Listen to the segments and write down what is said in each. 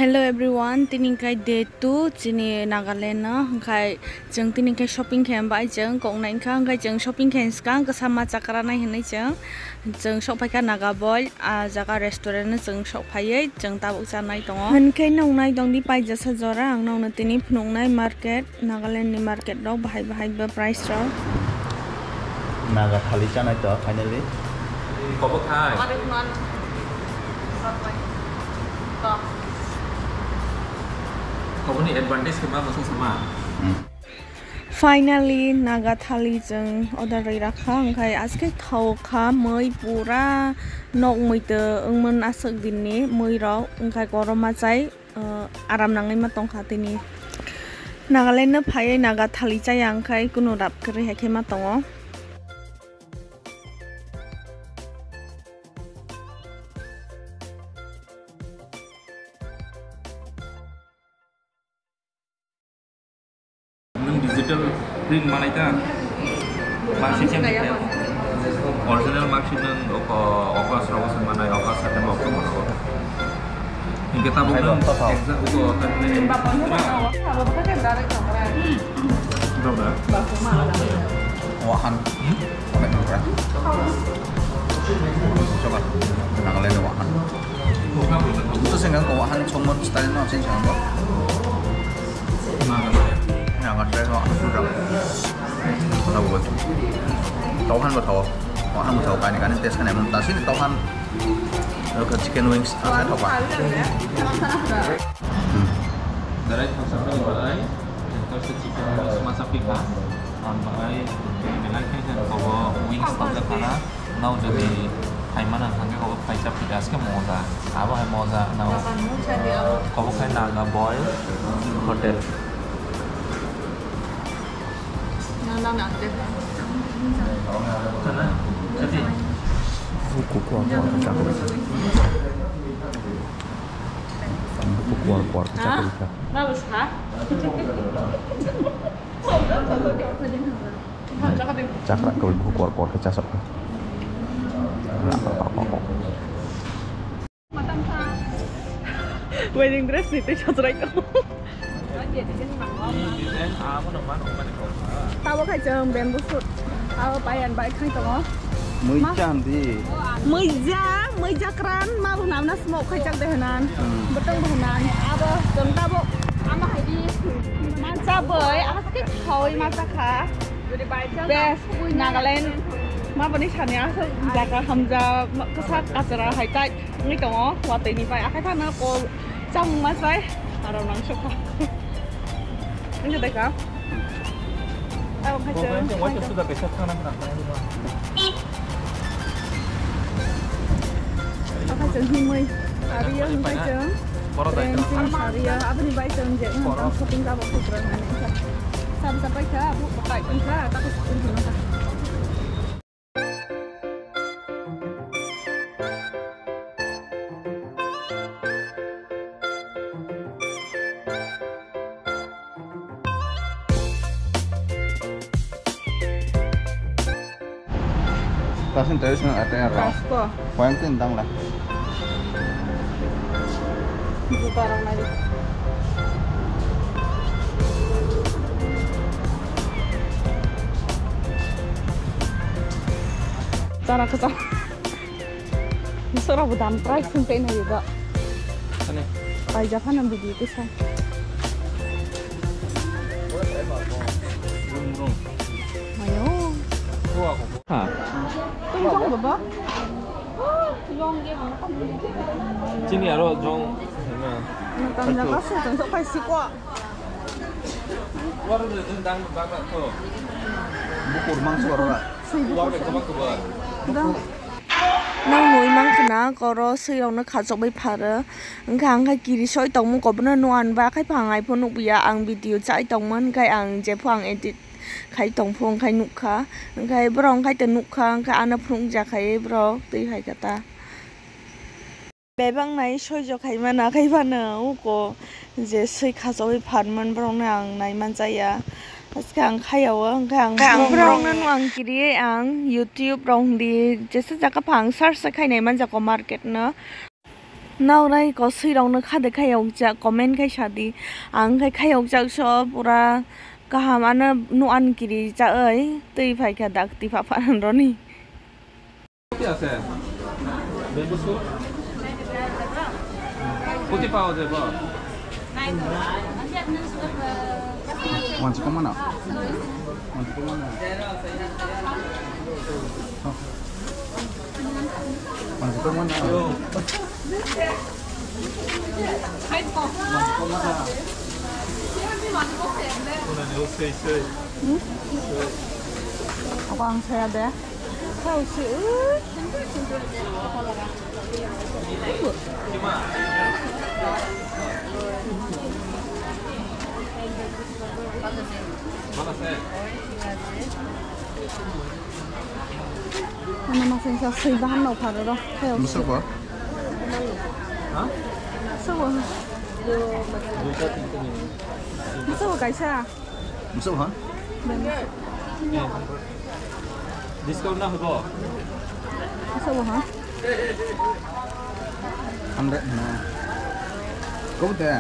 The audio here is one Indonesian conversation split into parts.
Hello everyone, tiningkai day 2 chini Nagaland na hangkai jeng tiningkai shopping camp bai jeng kong nain ka hangkai jeng shopping camp skang kesama cakra nai hinai jeng shopai ka Naga Boy a jaga restaurant na jeng shopai jeng tabuk janai tongo hangkai nong nai dong di pai jasa jora ang nong na tini phnong nai market Nagaland ni market dok bahai ba price ro Naga thali janai to finally Khobok hai. Kau ni advantage ke mana masuk sama? Finally Naga thali jeng order rai rakha hangkai aske thau kha moi pura nok moi te engmon asuk din ni moi ro hangkai goroma chai aram nangai ma tong kha tini Nagaland na phai Naga thali chai hangkai kuno rap kre hekhe ma tongo Digital print mana itu? Marksheet yang kita original marksheet yang oka serawasan mana oka sate mau ke mana? Yang kita bukan exact itu kan ini. Berapa? Wahan sampai berapa? Coba Nagaland wahan itu sehingga wahan cuma style nya sih jangan kok Naga saya kok kurang tahu betul tauhan betul wahan betul kan tes kan emang tas ini tauhan ke chicken wings saya tahu pak Dari sampai balai terus chicken wings masak pika balai dengan kan kalau wings tak ada now jadi Mana hangga kau pakai cap pedas ke moza, apa hai moza, now kau pakai Naga Boy hotel. Sana, jadi. Buku keluar kecap. Buku keluar kecap. Bagus kah? Cakra kau buku keluar kecap. Wedding dress nih tuh cocok itu. Tahu kai jeng bamboo shoot. Tahu payan baik kai tong. Meja keran mau namna smoke kai cak dehanan. Beteng dehanan. Apa jeng tabu ama hai di. Manca boy, apa sih kau masak kah? Best Nagaland. Ma bani chania jaga hamza kesak acara haitai ngi tongo wate ni pai akai thana ko chang ma sai aro nang shokha ini deh ka ayo kaca Wajah sudah besok kan nak apa jeng himui Aria himui jeng Aria apa ni bai jeng jeng shopping ka bok putra ngane sampai ka bu bakai pun ka takut pun ka Tasin terus ada yang ras. Yang tentang lah. Ibu barang lagi. Cara kesal. Surah budam price sampai nih juga. Ini. Pai Japan yang begitu sih. Ayo. Hah? Tunjong berapa? Sini ada jong. Tanda apa sih? Tanda pai sikwa. Luar itu tentang bapak tu. Buku mang suara. Luar itu bapak tu. Nang noi mang khana koro sirong na khajok bai phara engkang khai kiri soi tongmu ko bna nuan ba khai phangai phonu biya ang video chai tongman kai ang je phang edit khai tongphong khai nukha engkai brong khai te nukha engkai ana phung ja khai bro tei khai kata bebang nai soi jo khai mana khai bana ko je sei khajok bai phanman brong na ang nai man jaya Sekarang kaya wang kang rong nan wang kiri ang YouTube rong di jasa jaka pang search sa kaya naman jako market na Now này có suy động nó khá được khai hậu chạc comment khai trả đi ăn khai hậu chạc cho pura cả hàm ăn nu ăn kiri chạc ấy tuy phải cả đặc tí phạm phản đó nè Putih ase. Bebek sup. Putih paus ya, Pak. Wanci ke mana? Wanci ke mana? Wanci ke mana? Abang saya ada tahu sih Mana saya? mana masih saya bahan mau pada dah tahu Besar apa? Hah? Sao Buka pintu ini. sao cái sao Besar apa? Diskon dah apa? sao hả Andre, nah. Kau betul?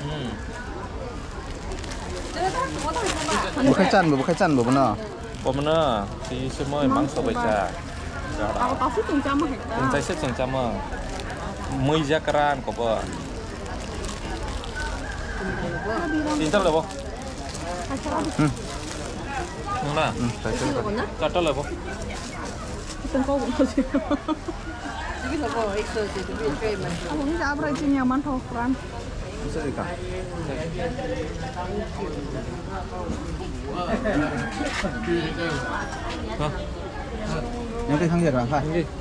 Bukan can, benar. Pemenang si semua memang sebaca. aku tahu sih cuma hektar Tentang saya cengcama. Menjajaran kau apa? Pintar lah, Pak. Mana? Kata lah, Pak. Từng cô cũng thôi chứ aku ini apa aja nyaman tau kan Besar ikan. Hah? Yang cái thằng gì rồi phải? Ini.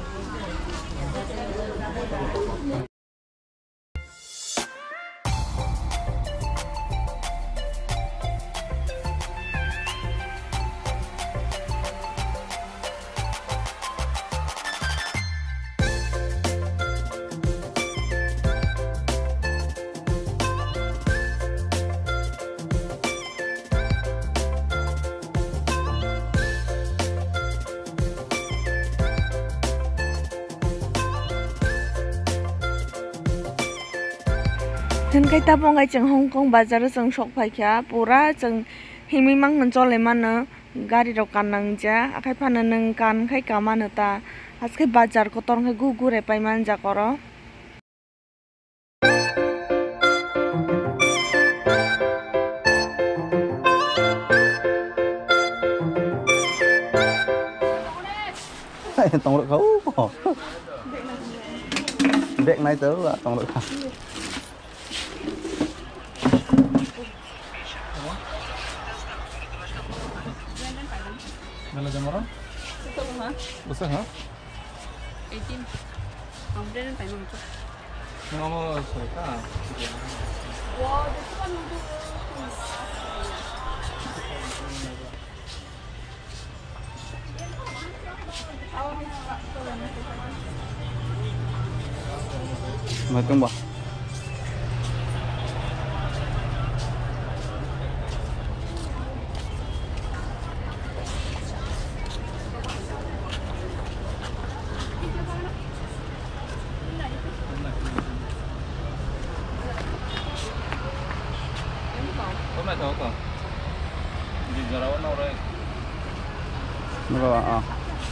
dan kai tapong kai cheng Hong Kong bazar cheng shok phai kya pura cheng himi mang nan chole man gari ro kan nang ja akai phan nang kan khai kaman ta aske bazar ko torng khai gu re pai man ja koro Tổng lượng khấu. Dek này tớ là tổng lượng khấu. Mana jam orang? Besar, ha? 18. Kemudian phải nằm chút. Nama saya. Mời tung bỏ. Có mẹ cháu cả. Đi giờ đâu đâu đây? Nó rồi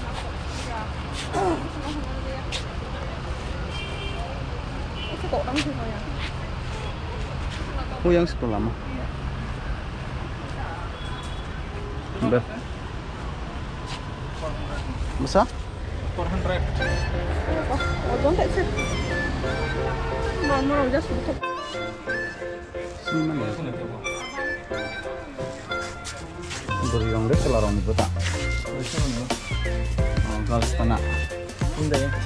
kok orang sih ya Oh yang sekolah lama. Udah. Besar? 400. 어떤 대체 마음으로 이제 수부터 Sini mana? Sini tu. Berliang deh kelarong itu tak. Oh, garis tanah. Indah ya.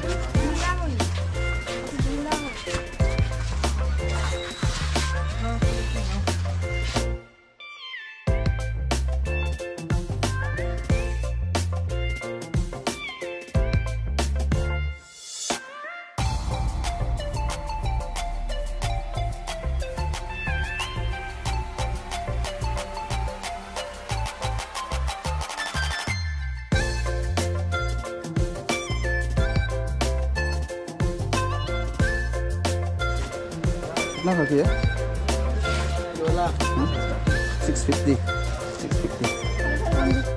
Kenapa sih ya? 650. 650.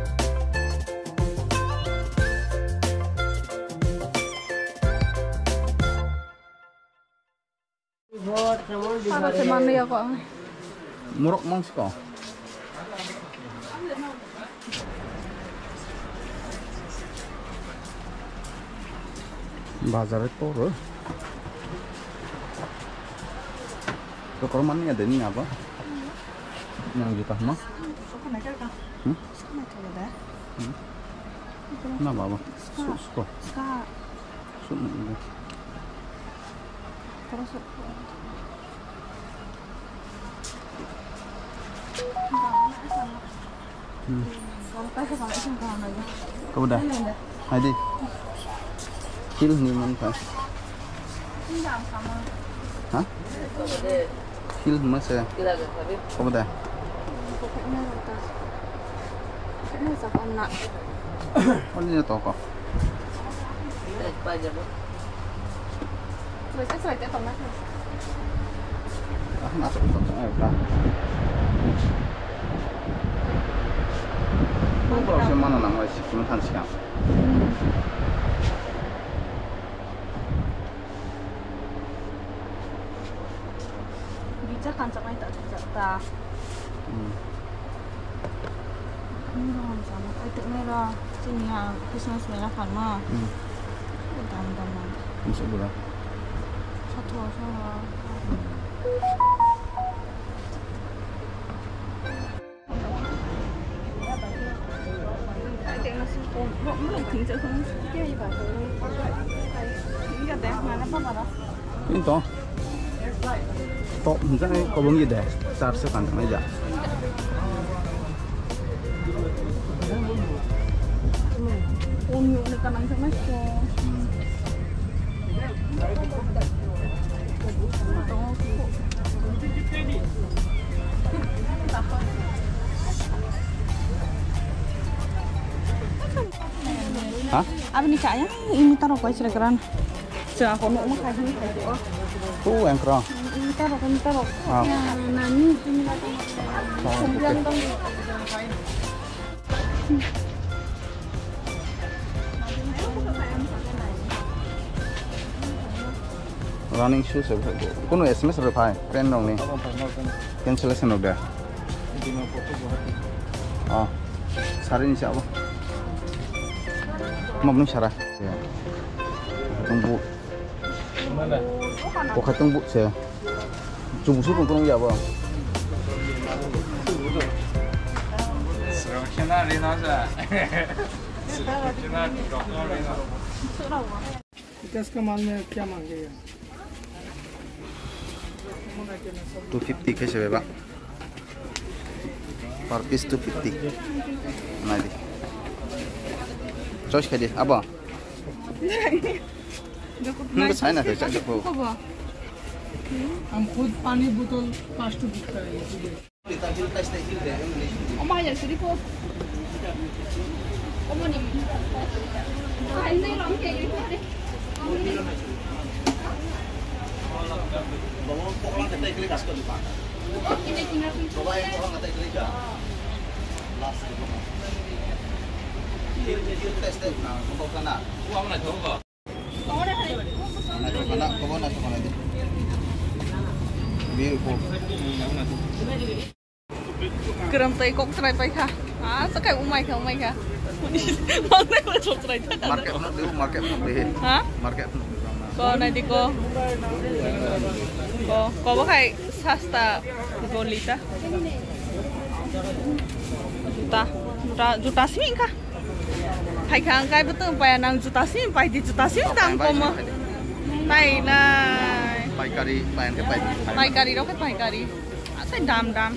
Para teman ya kok. Murok mong siko. Bazar itu loh. Toko mana ada ini apa? Yang juta mah? Kenapa apa? Suko. Terus Kau udah? Hadi. Kil nih mana? Hah? Kil mas ya? Kau udah? Mana ni toko? Masuk toko apa? Kau si mana nama si Kementan siang? Bisa kan sama tak tak. Ini orang sama. Itu merah. Sini yang Christmas merah kan mah. Dam-daman. Masuk bola. Satu sama. Ini toh. Top, misalnya kau beli deh, charge kan aja. Unyu ni kan ang sama ko. Hah? Apa ni kaya? Ini taruh kau selekeran. Jangan kau nak makan ni kau. Tuh yang kerang. Ini taruh. Ya, nani ini lagi. Sembilan tahun. Running shoes है कौन SMS reply friend dong nih cancellation udah oh sari ini siapa mau belum syarah ya tunggu kok tunggu saya coba suruh tunggu ya bang इसका माल में क्या मांगेगा 250 कैसे है बा per piece 250 nah di choice kali apa nggak saya nak cakap apa हम खुद पानी बोतल 5 टू बुक करेंगे 엄마 야 그리고 어머님 bawa orang kata ikhlas kasih kau lupa bawa yang orang kata ikhlas last dia tes nah kau kena uang mana tahu kau mana kau mana tu mana tu beautiful 그럼 또 꼭 트라이 바이카 아 색깔 오마이카 mangnya udah sok try market deh hả market cô này đi cô có pakai sasta bolita juta sih kah hay khang cái betul bayar nang juta sih bay di juta sih dang koma bay này bay kari đâu cái bay kari saya dam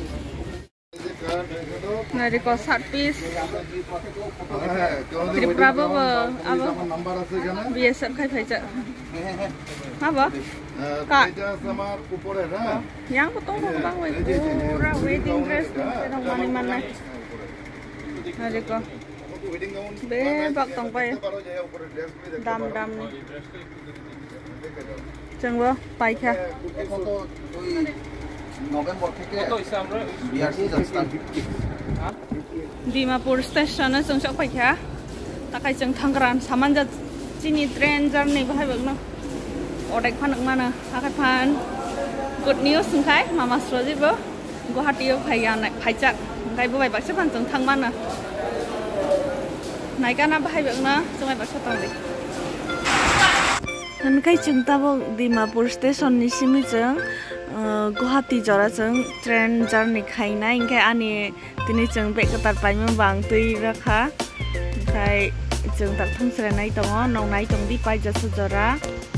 nah di kos satu piece jadi berapa apa biasa kayak baca apa kak yang potong bang murah wedding dress orang mana nah di kos bebak tong pa dam nih जोंबो बाइखा नभेम्बर থেকে বিআরটি যাচ্ছেন डिमापुर स्टेशनाव जों सफैखा थाखाय जों थांग्रान सामानजा जिनि ट्रेन जार्नि बाहायबोगनो अडेक फानक मानो थाखाय फान गुड निउस ओंखाय मामा स्रजिबो गुवाहाटीयाव फायजाक ओंखाय बोबाय बाक्सा फान जों थांमानो नायगाना बाहायबोगनो जों बाक्सा थांदि ओंखाय जों दाबो डिमापुर स्टेशननि सिमिजों गुवाहाटी जराजों ट्रेन जार्नि खायनाय ओंखाय आंनि दिनै जों बेगटार बायमोन बां दै राखा ओमफ्राय जों दाक्टार जिरायनाय दङ नंनाय दं दि बायजासो जरा